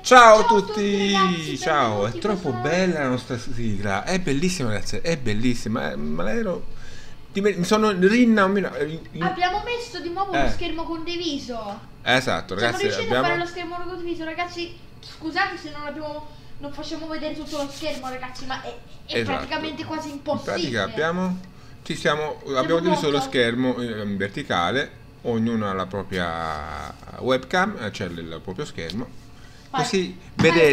Ciao a Ciao a tutti tutti! ragazzi, Ciao, è benvenuti in troppo questo... bella la nostra sigla, è bellissima ragazzi, è bellissima, ma l'ero... Mi sono rinnamorato... Abbiamo messo di nuovo lo Eh, schermo condiviso. esatto Siamo ragazzi, riusciti a fare abbiamo... lo schermo condiviso, ragazzi. Scusate se non facciamo vedere tutto lo schermo, ragazzi, ma è Esatto. praticamente quasi In pratica impossibile. abbiamo diviso lo pronto? schermo in verticale, ognuno ha la propria webcam, c'è il proprio schermo, Vai. così Vai.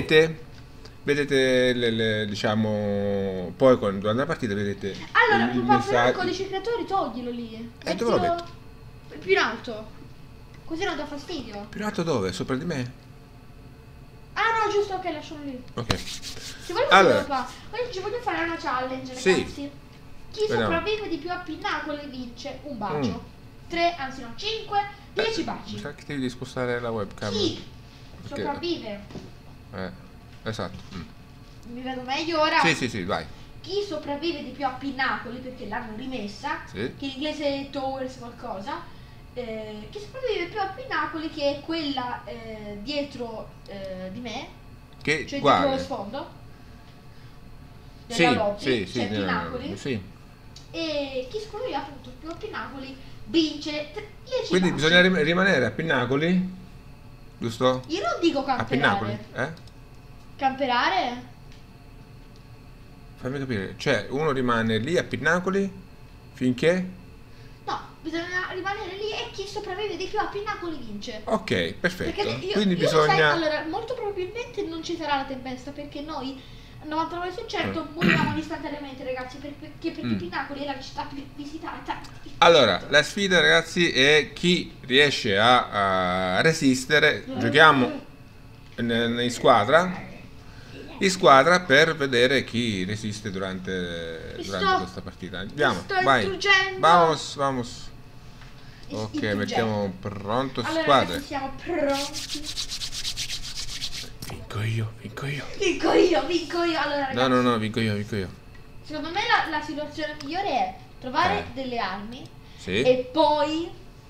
vedete diciamo, poi durante la partita vedete Allora, il papà, però il messaggio. codice creatore toglilo lì. Dove lo metto? Più in alto. Così non dà fastidio. Più in alto dove? Sopra di me? Ah no, giusto, ok, lascialo lì. Ok. Se vuoi Allora, papà, oggi voglio fare una challenge, sì. ragazzi. Chi Vediamo. sopravvive di più a Pinnacoli vince un bacio. Mm. 3, anzi no, 5, 10 baci. Mi sa che devi spostare la webcam. Chi Perché- sopravvive, esatto. mi vedo meglio ora. Sì, vai. Chi sopravvive di più a Pinnacoli, perché l'hanno rimessa, Sì. che in inglese è Towers qualcosa. Chi sopravvive più a Pinnacoli, che è quella dietro di me, Che cioè dietro lo guarda. sfondo Sì, della lobby, sì, c'è Pinnacoli. sì. E chi sopravvive appunto più a Pinnacoli vince 10 Quindi baci. bisogna rimanere a Pinnacoli, giusto? Io non dico A Pinnacoli, camperare. Camperare? Fammi capire. Cioè, uno rimane lì a Pinnacoli finché... No, bisogna rimanere lì e chi sopravvive di più a Pinnacoli vince. Ok, perfetto. Perché Quindi io lo sai, bisogna... allora, molto probabilmente non ci sarà la tempesta perché noi al 99% certo moriamo istantaneamente, ragazzi, perché Pinnacoli è la città più visitata. Allora, la sfida ragazzi è chi riesce a resistere. Giochiamo in squadra. In squadra per vedere chi resiste durante questa partita. Andiamo, sto vai. istruggendo. Vamos. Ok, Istruggendo. mettiamo pronto Allora, squadre. ragazzi, siamo pronti. Vinco io. Vinco io. Allora, ragazzi, No, vinco io. secondo me la situazione migliore è trovare delle armi Sì. e poi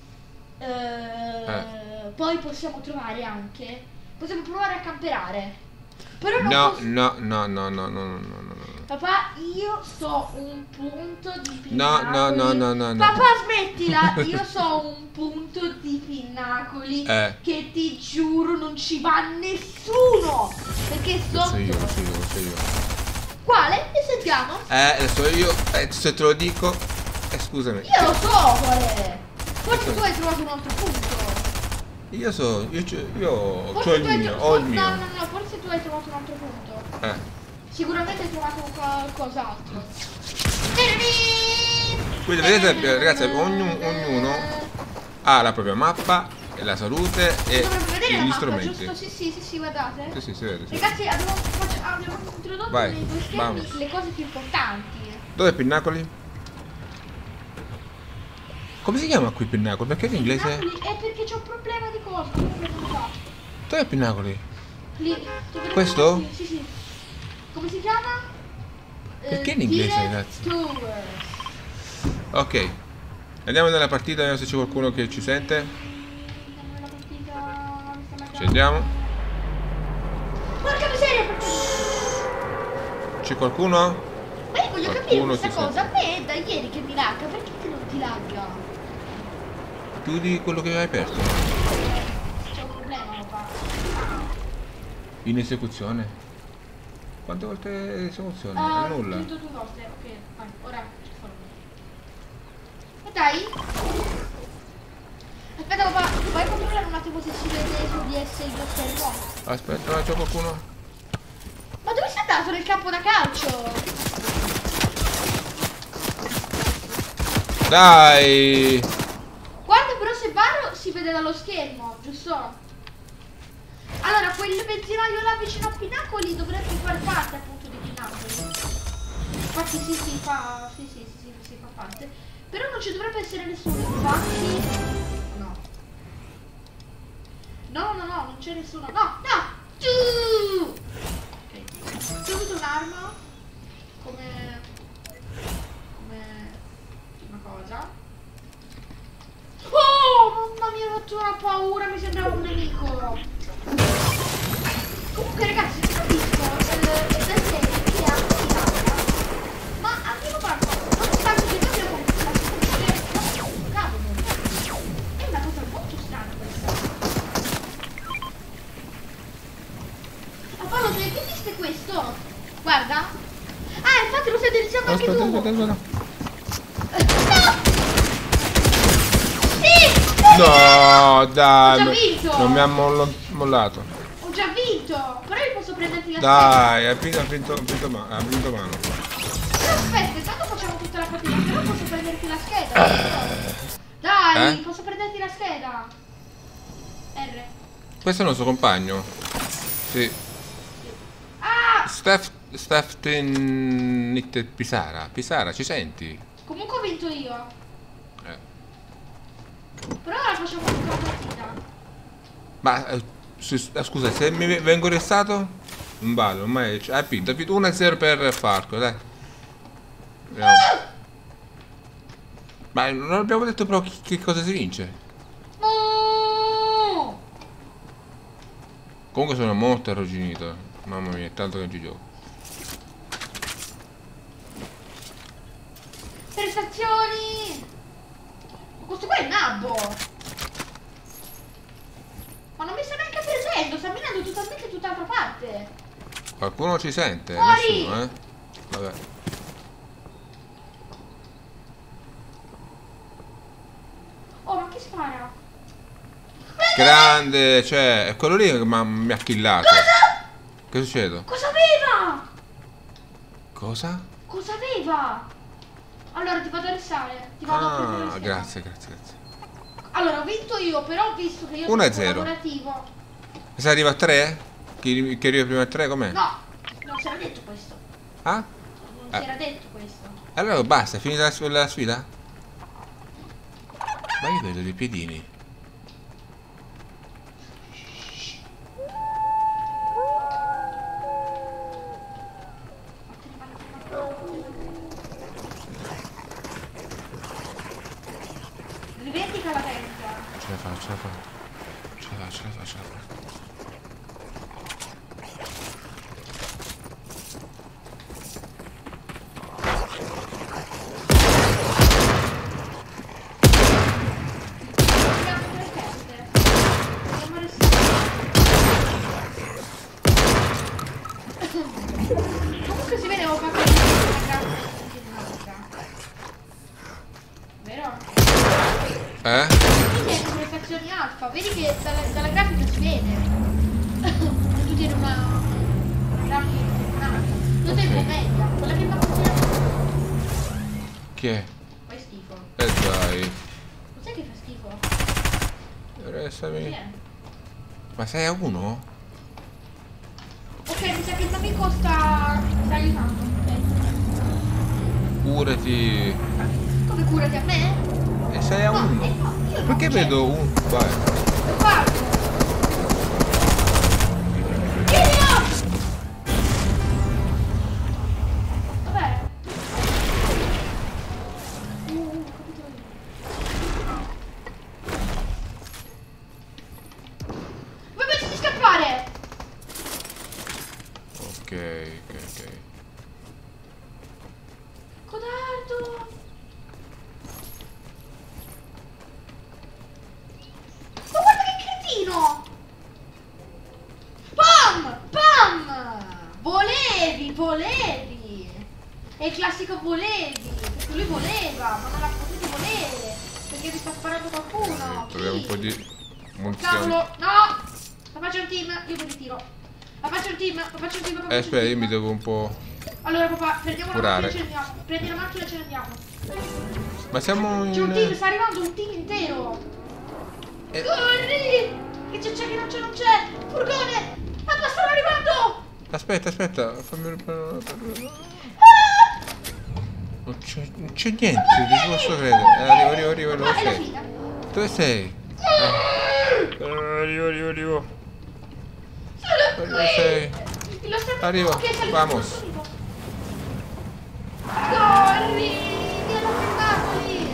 poi possiamo trovare anche, possiamo provare a camperare. Però non No. Papà, io so un punto di Pinnacoli. No. Papà, smettila! Io so un punto di Pinnacoli che ti giuro non ci va nessuno! Perché Lo so sotto... io. Quale? Ne sentiamo? Lo so io. Se te lo dico. Scusami. Io lo so qual è! Forse tu hai trovato un altro punto. Io ho Forse il tu hai mio, tro- ho il no, mio. no, forse tu hai trovato un altro punto. Sicuramente hai trovato qualcos'altro. Quindi vedete ragazzi, ognuno ha la propria mappa, e la salute e Dovrebbe vedere la gli mappa, strumenti. giusto? Sì, guardate. Sì, si vede. Ragazzi, abbiamo introdotto Vai, nei due schermi vamos. le cose più importanti. Dove è Pinnacoli? Come si chiama qui Pinnacoli? Perché in inglese? Pinnacoli è perché c'è un problema di cosa? Un problema qua. Dove è Pinnacoli? Lì, dove Questo? lo- Sì. Come si chiama? Perché in inglese, Dire ragazzi? Towers. Ok. Andiamo nella partita, vediamo se c'è qualcuno che ci sente. Andiamo nella partita. Ci andiamo. Porca miseria, perché? C'è qualcuno? Ma io voglio capire Qualcuno questa si cosa. A sente. me è da ieri che mi lagga, perché te non ti lagga? Chiudi quello che hai aperto. C'è un problema, papà. In esecuzione. Quante volte esecuzione? Ah, Nulla. tutto 2 volte, ok. Vai, ora ci farò. E dai. Aspetta papà, vai a controllare un attimo se si vede su DS il tuo schermo. Aspetta, c'è qualcuno? Ma dove sei andato nel campo da calcio? Dai! Guarda però se Barro si vede dallo schermo, giusto? Allora, quel benzinaio là vicino a Pinnacoli dovrebbe far parte appunto di Pinnacoli. Infatti sì, fa parte. Però non ci dovrebbe essere nessuno, infatti. No, non c'è nessuno. No! Giù! Ok. Ho avuto un'arma come prima cosa. Oh, mamma mia, ho fatto una paura, mi sembrava un nemico. Guarda. Ah, infatti lo stai utilizzando anche Aspetta, tu. aspetta, aspetta. Sì! No, dai. Ho già vinto. Non mi ha mollato. Ho già vinto. Però io posso prenderti la Dai, ha vinto mano. Però aspetta, intanto facciamo tutta la partita. Però posso prenderti la scheda. Dai, posso prenderti la scheda. R. Questo è il nostro compagno. Sì. Ah! Stefan Pisara. Pisara, ci senti? Comunque ho vinto io. Però ora facciamo tutta la partita. Ma scusa, se mi vengo arrestato? Non vale, ormai hai vinto 1-0 per Falco, dai. Vediamo. Ma non abbiamo detto però che cosa si vince. No! Comunque sono molto arrugginito. Mamma mia, è tanto che non ci gioco. Prestazioni! Questo qua è nabbo! Ma non mi sta neanche prendendo, sta minando totalmente tutt'altra parte! Qualcuno ci sente? Fuori! Nessuno, Vabbè. Oh, ma chi spara? Grande, cioè, è quello lì che mi ha killato. Cosa? Che succede? Cosa aveva? Cosa? Cosa aveva? Allora ti vado a arrestare, ti vado a prendere la scheda. Grazie. Allora ho vinto io, però ho visto che io 1-0. sono lavorativo. Se arriva a 3? Che arriva prima a 3 com'è? No, non si era detto questo. Ah? Non si era detto questo. Allora basta, è finita la sfida? Ma io vedo dei piedini. Rivendica la testa. Ce la fa. Comunque si vede ho fatto una vero? Vedi le prestazioni alfa, vedi che dalla grafica si vede. Tu tieni una grafica alta. Tu sei un media, quella che fa così. Chi è? Fai schifo. Dai. Cos'è che fa schifo? Restami. Chi è? Ma 6-1? Ok, mi sa che il tuo amico sta aiutando. Curati. Come curati a me? E 6-1? No, io no, Perché cioè, vedo un... Vai. Lo faccio. Io! Vabbè. Capito io. Voi pensi di scappare? Ok. Codardo. Ma guarda che cretino! Pam! Volevi! È il classico volevi! Perché lui voleva, ma non l'ha potuto volere! Perché mi sta sparando qualcuno! Troviamo un Chi? po' di munizioni. Cavolo! No! La faccio un team, io mi ritiro! La faccio un team! Aspetta, io mi devo un po'... Allora papà, prendiamo curare. la macchina e ce ne andiamo! Prendi la macchina e ce ne andiamo! Ma siamo C'è un team, in... sta arrivando un team intero! Eh. Corri! Che c'è che non c'è! Furgone! Papà, stanno arrivando! Aspetta, fammi... Non c'è niente, non ci posso credere. Arrivo, dove Papà, è la sei? fine! Dove sei? Arrivo. Sono Dove sei? qui! Lo sta Arrivo, ok, salito, vamos. salito. Corri! Mi hanno fermato lì!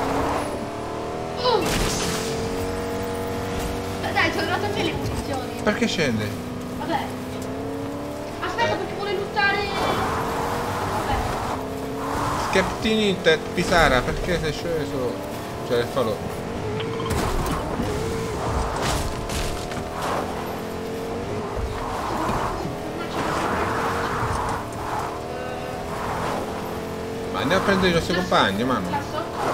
Dai, sono arrivate a me le munizioni! Perché scende? Vabbè. Aspetta perché vuole lottare. Vabbè. Skeptini Pisara, perché sei sceso? Cioè, fallo. Andiamo a prendere i nostri compagni, mano. Là sotto.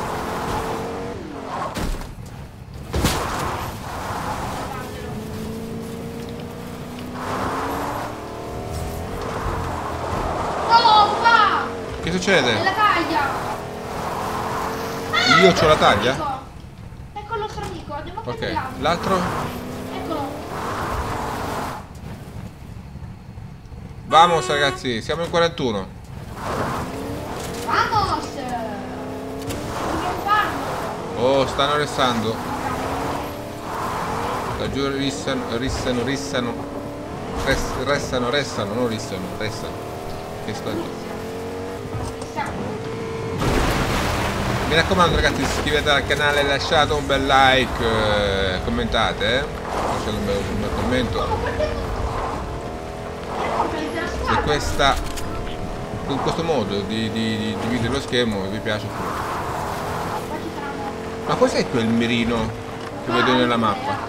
Oh, papà! Che succede? La taglia! Io c'ho la taglia? Ecco il nostro amico, andiamo a Ok, prenderlo. l'altro? Eccolo. Vamos ragazzi, siamo in 41. Vamos! Dobbiamo farlo! Oh, stanno restando. Da giù restano, non restano. Che sto giù. Mi raccomando ragazzi, iscrivetevi al canale, lasciate un bel like, commentate, lasciate un bel commento. In questo modo di dividere lo schermo vi piace pure. Ma cos'è quel mirino che vedo nella mappa?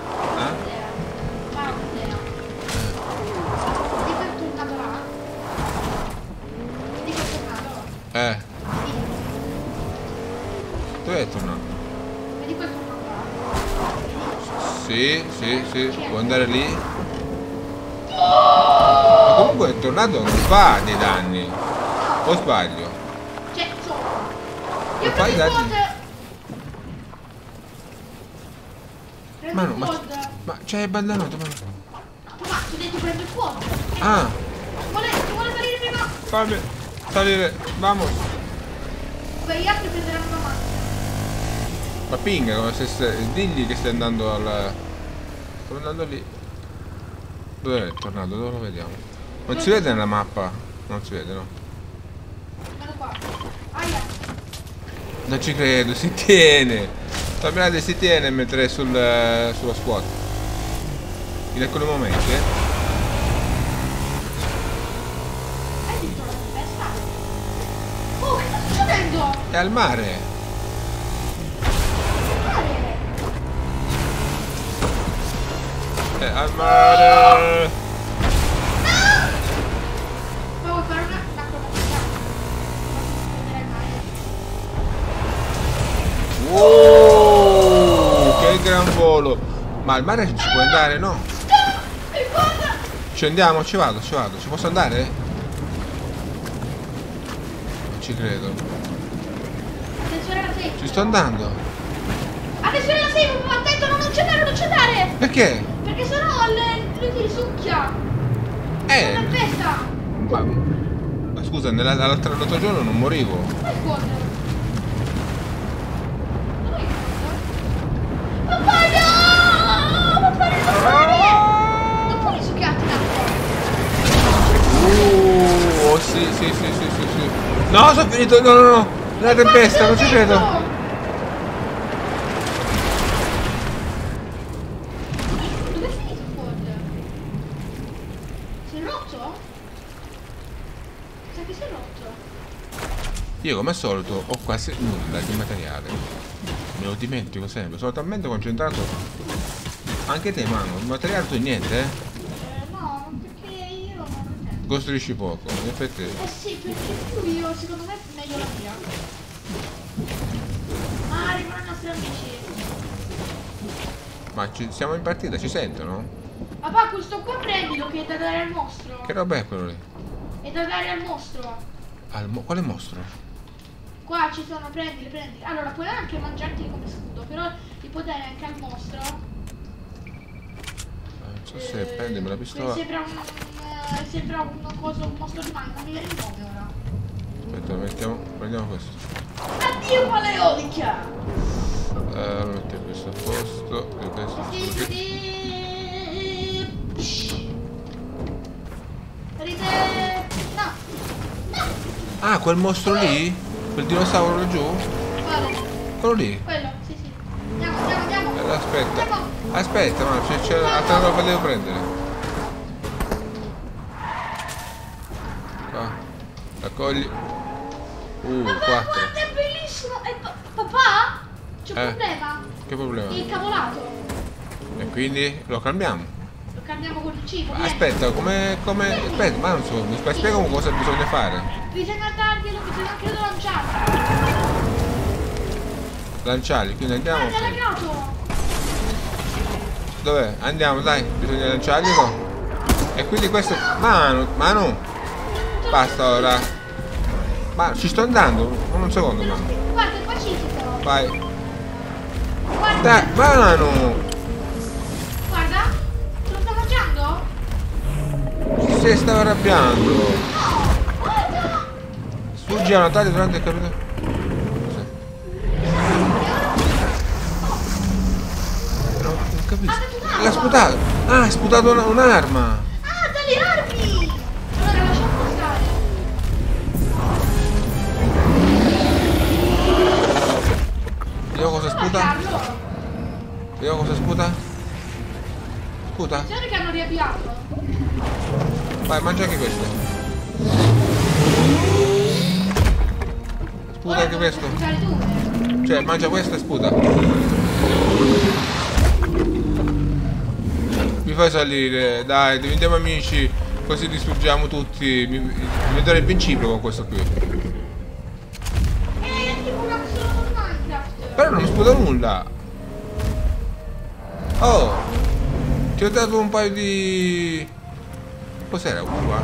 Dove è tornato? Vedi quel tornato là? Sì, può andare lì. Ma comunque è tornato, non fa dei danni. O sbaglio? Cioè, io Non fai prendo il danni? quad. Prendo il quad. Ma c'è abbandonato, ma. Ma ti ho detto prendo il quad. Ah, Ti vuole salire prima? fammi salire, vamos. Beh, gli altri prenderanno la macchina. Ma pinga, come se digli che stai andando al. Sto andando lì. Dove è tornato? Dove lo vediamo? Non si vede nella mappa? Non si vede, no? Vado qua. Aia. Non ci credo, si tiene! Mirate, si tiene mentre è sullo squat. In alcuni momenti, Hai visto la testa? Oh, che sta succedendo? È al mare! È al mare! Ma vuoi fare una cromatica? Non prenderai mai. Wow! Che gran volo! Ma al mare ci può andare, no? E guarda! Ci andiamo, ci vado. Ci posso andare? Non ci credo. Attenzione alla safe. Ci sto andando. Attenzione alla safe, ma attento, non uccidere! Perché? Perché sennò lui ti risucchia! Una tempesta! Ma scusa, l'altro giorno non morivo. Ma il quad? Dove è il quad? Papà no! Papà no! Non puoi risucchiarti in acqua! Oh, sì. No, sono finito, no. La tempesta, non ci credo. Io come al solito ho quasi nulla di materiale. Me lo dimentico sempre, sono talmente concentrato. Anche te, mano, il materiale tu niente, no, perché io non costruisci poco, in effetti. sì, perché io secondo me è meglio la mia. Ah, arrivano i nostri amici. Ma siamo in partita, ci sentono? Papà, questo qua prendilo che è da dare al mostro. Che roba è quello lì? È da dare al mostro. Quale mostro? Qua ci sono, prendili. Allora, puoi anche mangiarti come scudo, però li puoi dare anche al mostro. Non so se prendimi la pistola. Sembra un mostro di mano, non mi viene il nome ora. Aspetta, prendiamo questo. Addio paleonica! Allora mettiamo questo a posto e questo qui. No! Ah, quel mostro lì? Quel dinosauro laggiù? Quale? Quello lì? Quello, sì. Andiamo. Aspetta. Andiamo. Aspetta, ma c'è altra roba che devo prendere. Qua. Raccogli. Papà, 4. guarda, è bellissimo! Papà? C'è un problema. Che problema? È incavolato. E quindi lo calmiamo. Lo andiamo con il cibo. Vieni. Aspetta, aspetta, ma non so, mi spiegami cosa bisogna fare. Bisogna darglielo, bisogna credo lanciarlo. Lanciarli, quindi andiamo. Guarda, l'ha creato. Dov'è? Andiamo, dai, bisogna lanciarglielo. E quindi questo. Manu! Basta ora. Ma ci sto andando, un secondo, Manu. Guarda, è pacifico. Vai. Guarda. Dai, Manu! Guarda, lo sta lanciando? Si stava arrabbiando. No, guarda. Sfuggi a una taglia durante il capitolo. Non capisco. L'ha sputato. Ah, ha sputato un'arma. Ah, dalle armi. Allora lasciamo stare. Vediamo cosa sputa. Guardarlo. Vediamo cosa sputa. Sputa. Attenzione che hanno riavviato. Vai, mangia anche questo. Sputa Ora anche devo questo. sputare tu. Cioè, mangia questo e sputa. Mi fai salire, dai, diventiamo amici, così distruggiamo tutti. Diventerò invincibile con questo qui. È tipo una solo con Minecraft. Però non mi sputa nulla. Oh, ti ho dato un paio di. Cos'era qua?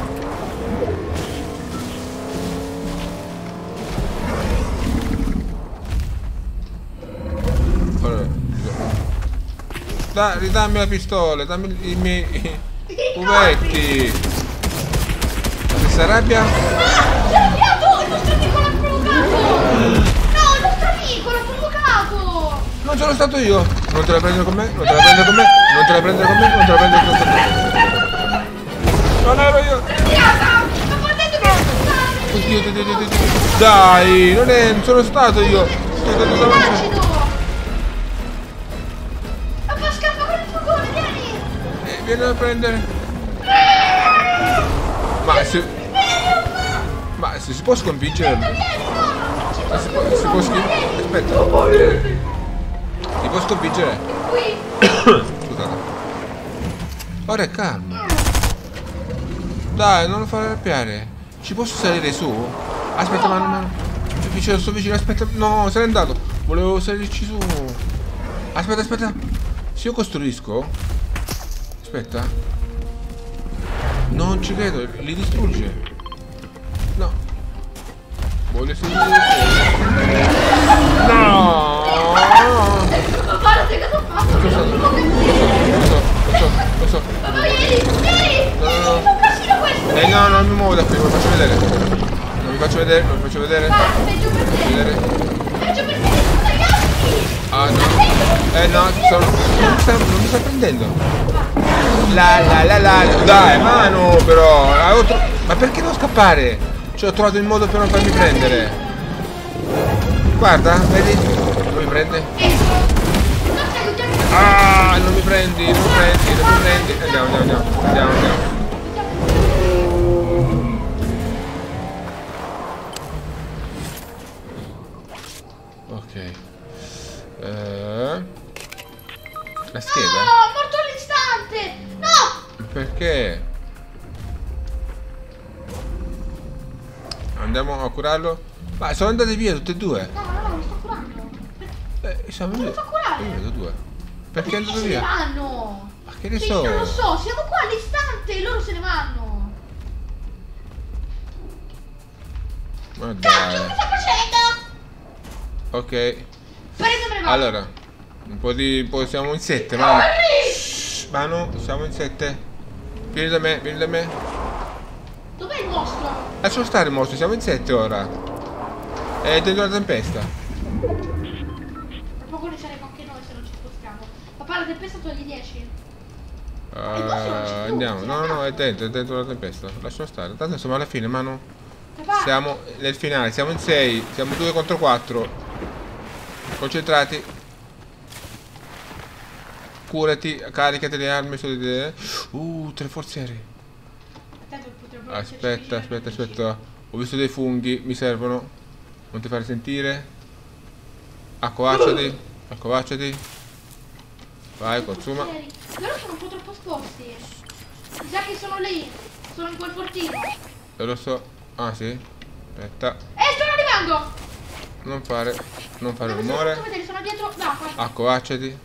Allora, ridammi la pistola, dammi i miei cubetti. Se si arrabbia? Ah, si è arrabbiato! Il nostro amico l'ha provocato! No, il nostro amico l'ha provocato! Non sono stato io. Non te la prendere con me, non te la prendere con me, non te la prendere con me, non te la prendere con me. Non ero io. Tirata! Ma ha detto che è stato! Oddio. Dai, non sono stato io. Acido! Ma fa scappa con il furgone, vieni! Vieni a prendere. Ma se si può sconfiggere. Vieni, no! Si può sconfiggere. Aspetta. Si può sconfiggere. Qui! Scusate. Ora è calmo. Dai, non lo fare arrabbiare. Ci posso salire su? Aspetta, ma sto vicino, aspetta. No, se n'è andato. Volevo salirci su. Aspetta. Se io costruisco. Aspetta. Non ci credo, li distrugge. No. Voglio salire. No! Ma guarda che cosa ho fatto! Lo so. Ma vieni! No. È un casino questo! No, non mi muovo da qui, non mi faccio vedere. Non mi faccio vedere. Va, peggio per te! Vedere. Peggio per te! Ragazzi! Ah no. No, non mi sta prendendo. La. Dai, mano però. Ma perché non scappare? Cioè, ho trovato il modo per non farmi prendere. Guarda, vedi? Non mi prende. Ah, non mi prendi. Andiamo. Ok. La scheda? No, morto all'istante! No! Perché? Andiamo a curarlo? Ma sono andati via tutti e due. No, lo sto curando. Siamo Non lo via. fa curare. Io vedo due. Perché è andato se ne via? vanno? Ma che ne Sì, so? non lo so, siamo qua all'istante e loro se ne vanno. Ma Cacchio, dai. che sta facendo? Ok. Prendemene va. Allora, poi siamo in 7, Manu. Manu, siamo in 7. Vieni da me. Dov'è il mostro? Lasciamo stare il mostro, siamo in 7 ora. È dentro la tempesta. Tra poco ne saremo anche noi se non ci spostiamo. Papà, la tempesta togli 10. Andiamo. No, è dentro la tempesta. Lasciamo stare. Tanto siamo alla fine, Manu. Papà, Siamo nel finale, siamo in 6. Siamo 2 contro 4. Concentrati. Curati, caricati le armi su di te. 3 forzieri. attento, potrebbero esserci Aspetta. Ho visto dei funghi, mi servono. Non ti fare sentire. Accovacciati. Vai, consuma. Però sono un po' troppo esposti. Mi sa che sono lì. Sono in quel fortino. Lo so. Ah, sì. Aspetta. Sto arrivando! Non fare Non mi sono rumore. fatto vedere, sono dietro. No, qua. Accovacciati.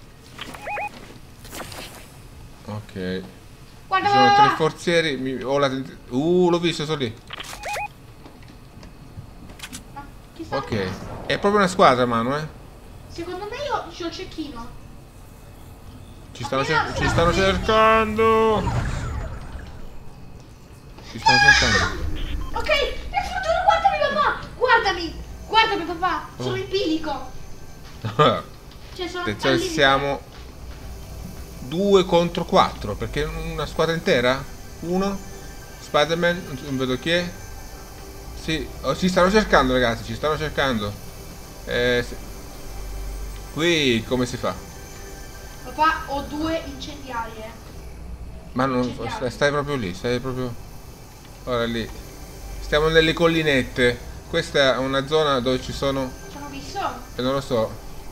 Ok. Ci Guarda, sono guarda, 3 guarda. forzieri. L'ho visto, sono lì. Ma chi sta? Ok. È proprio una squadra, Manu, eh. Secondo me io c'ho il cecchino. Ci stanno cercando. Ci stanno cercando. Ok, nel futuro guardami papà. Guardami papà. Sono in bilico. Cioè sono Attenzione, al limite. siamo 2 contro 4. Perché una squadra intera? Uno. Spider-Man, non vedo chi è. Sì, ci stanno cercando, ragazzi, ci stanno cercando. Sì. Qui come si fa? Papà, ho 2 incendiari, Ma non Incendiari. stai proprio lì, stai proprio. Ora lì. Stiamo nelle collinette. Questa è una zona dove ci sono. Ci hanno visto? Non lo so.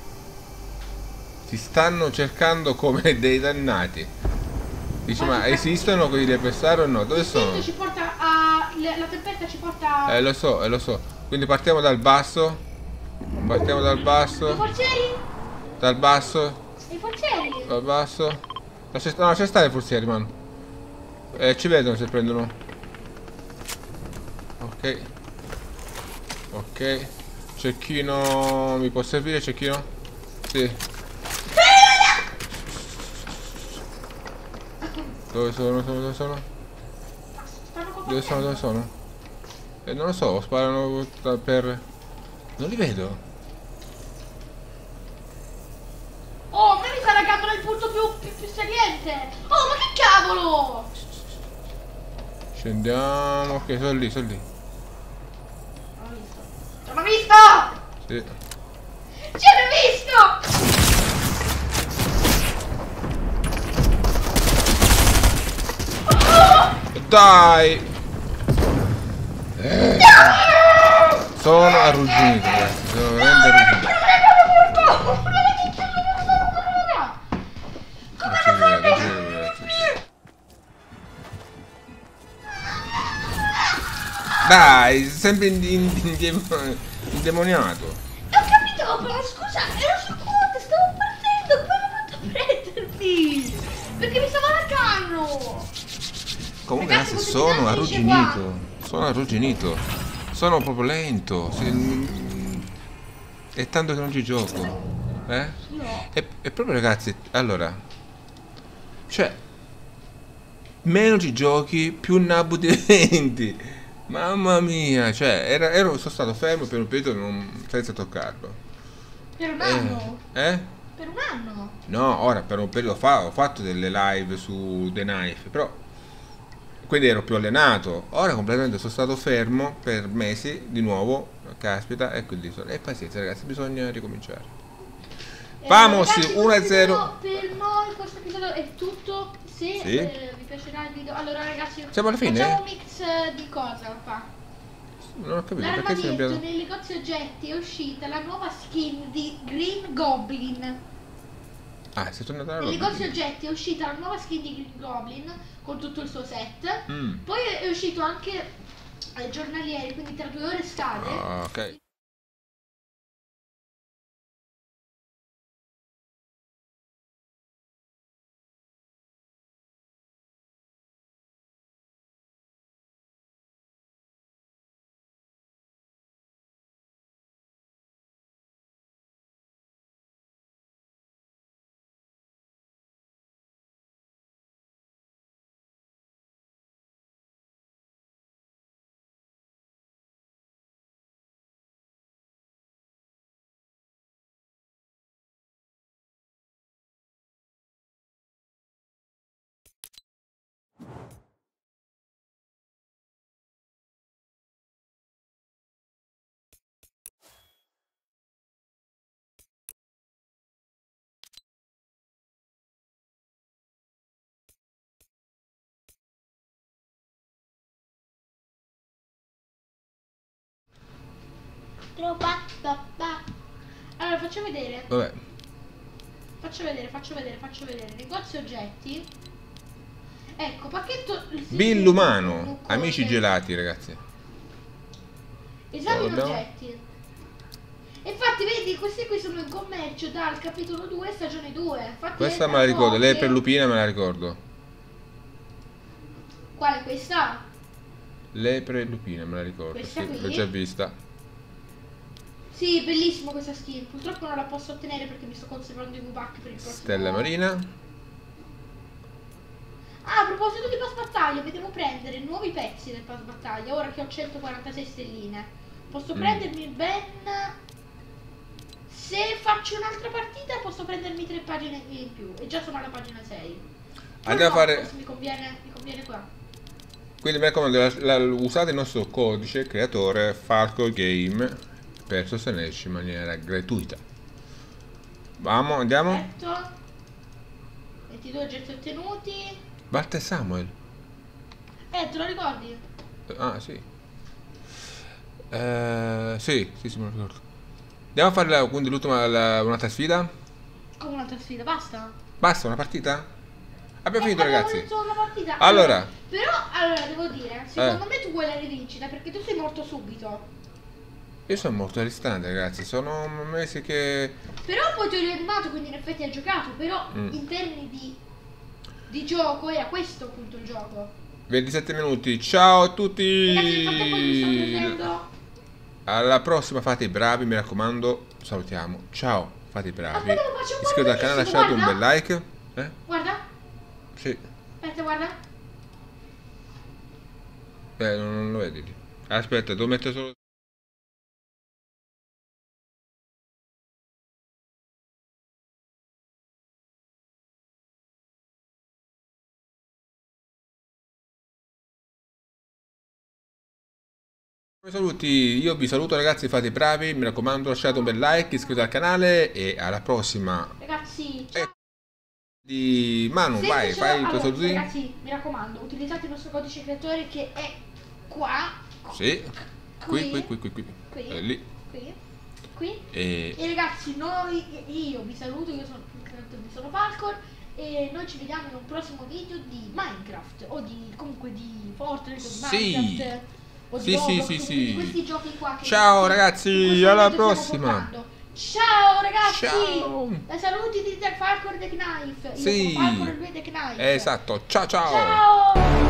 Si stanno cercando come dei dannati. Dici, ma esistono quelli avversari o no? Dove sono? Ci porta a... La tempesta ci porta... Lo so, lo so. Quindi partiamo dal basso. Partiamo dal I basso. forzieri? Dal basso. I forzieri? Dal basso. No, c'è sta i forzieri, man. Ci vedono se prendono. Ok. Ok. Cecchino. Mi può servire, cecchino? Sì. Dove sono? Dove sono? Stanno Dove sono? Dove combattendo. sono? Non lo so, sparano per. Non li vedo. Oh, ma mi sta laggando nel punto più saliente. Oh, ma che cavolo! Scendiamo. Ok, sono lì, sono lì. Non l'ho visto. Ci hanno visto! Sì. Ci hanno visto! Dai! Sono arrugginito, ragazzi. Sono veramente arrugginito. Non ci credo, non ci credo, ragazzi. Dai, sempre indemoniato. Ho capito, però scusa, ero su quota, stavo partendo, come ho fatto a prendermi? Perché mi stava laggando! Comunque, Ragazzi, ragazzi, questo sono video finisce qua. arrugginito. Sono arrugginito. Sono proprio lento. È tanto che non ci gioco. No. E proprio, ragazzi, allora. Cioè, meno ci giochi, più nabbo diventi. Mamma mia, cioè, sono stato fermo per un periodo senza toccarlo. Per un anno? Eh? Per un anno? No, ora per un periodo fa ho fatto delle live su The Knife, però quindi ero più allenato. Ora completamente sono stato fermo per mesi di nuovo. Caspita, e quindi e pazienza, ragazzi, bisogna ricominciare. Vamos, Ragazzi, 1-0. per noi questo episodio è tutto. Se Sì. vi piacerà il video, allora ragazzi, Siamo alla fine? facciamo un mix di cosa qua? Non ho capito perché ci L'armadietto abbiamo. nel negozio oggetti è uscita la nuova skin di Green Goblin. Ah, sei tornato alla Nel roba. negozio oggetti è uscita la nuova skin di Green Goblin con tutto il suo set. Mm. Poi è uscito anche giornalieri, quindi tra 2 ore scade. Ah, ok. Allora faccio vedere. Vabbè. Faccio vedere. Negozio oggetti. Ecco, pacchetto... Bill umano, amici gelati, ragazzi. Esami oggetti. Infatti, vedi, questi qui sono in commercio dal capitolo 2, stagione 2. Infatti Questa me la ricordo, lei per lupina me la ricordo. Quale questa? Lepre e lupina me la ricordo, Questa sì, qui? l'ho già vista. Sì, bellissimo questa skin. Purtroppo non la posso ottenere perché mi sto conservando i V-Buck per il prossimo. Stella marina. Ah, a proposito di pass battaglia, devo prendere nuovi pezzi del pass battaglia. Ora che ho 146 stelline, posso prendermi ben... Se faccio un'altra partita posso prendermi 3 pagine in più. E già sono alla pagina 6. Andiamo a fare... Mi conviene qua. Quindi mi raccomando, usate il nostro codice creatore Falcor Game per sostenerci in maniera gratuita. Andiamo. Perfetto. 22 oggetti ottenuti. Walter Samuel. Te lo ricordi? Ah, sì. Sì, me lo ricordo. Andiamo a fare quindi l'ultima, un'altra sfida. Come un'altra sfida, basta? Basta, una partita? Abbiamo finito, ragazzi. Una partita. Allora. Però, devo dire, secondo me tu vuoi la rivincita perché tu sei morto subito. Io sono morto all'istante, ragazzi. Sono mesi che... Però poi ti ho rianimato, quindi in effetti hai giocato. Però in termini di gioco era questo appunto il gioco. 27 minuti. Ciao a tutti. Ragazzi, nel frattempo mi sto prendendo... Alla prossima, fate i bravi, mi raccomando. Salutiamo. Ciao, fate i bravi. Aspetta, faccio un Iscrivetevi al canale, lasciate un bel like. Guarda. Sì. Aspetta, guarda. Non lo vedi. Aspetta, devo mettere solo... Saluti, io vi saluto ragazzi, fate i bravi, mi raccomando lasciate un bel like, iscrivetevi al canale e alla prossima. Ragazzi, ciao. Di Manu, vai, fai il tuo saluto. Ragazzi, mi raccomando, utilizzate il nostro codice creatore che è qua. Sì, qui. Lì. Qui. E ragazzi, io vi saluto, io sono Falcor e noi ci vediamo in un prossimo video di Minecraft o comunque di Fortnite o di Minecraft. Sì. Di questi giochi qua che ciao ragazzi, alla prossima. Ciao ragazzi. Ciao. La saluti di The Falcor The Knife. Sì. Io sono Falcor The Knife. Esatto, ciao. Ciao.